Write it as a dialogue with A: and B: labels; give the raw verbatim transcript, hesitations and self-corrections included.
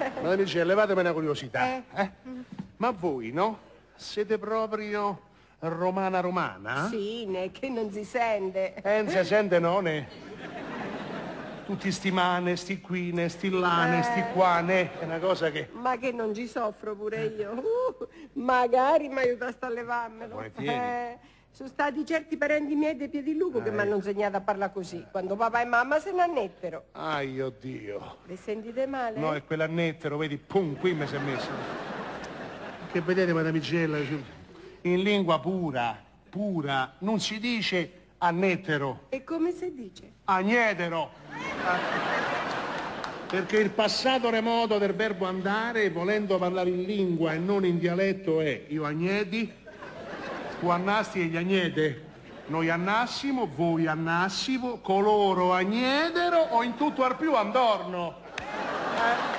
A: Madame Micella, levatemi una curiosità.
B: Eh.
A: Eh? Ma voi, no? Siete proprio romana romana?
B: Sì, ne che non si sente.
A: Eh, non si sente, no, ne? Tutti sti mane, sti qui, ne, sti là, ne, sti qua, ne? È una cosa che...
B: Ma che non ci soffro pure io. Uh, magari mi aiutaste a levarmelo.
A: Volentieri.
B: Eh, sono stati certi parenti miei dei Piedilupo che mi hanno insegnato a parlare così, quando papà e mamma se ne annettero.
A: Ai, oddio.
B: Vi sentite male?
A: No, è quell'annettero, vedi, pum, qui mi si è messo. Che vedete, Madame Micella, in lingua pura, pura, non si dice annettero.
B: E come si dice?
A: Agnetero. Perché il passato remoto del verbo andare, volendo parlare in lingua e non in dialetto, è io agneti, tu annasti e gli agnete. Noi annassimo, voi annassimo, coloro agnetero o in tutto al più andorno. Eh?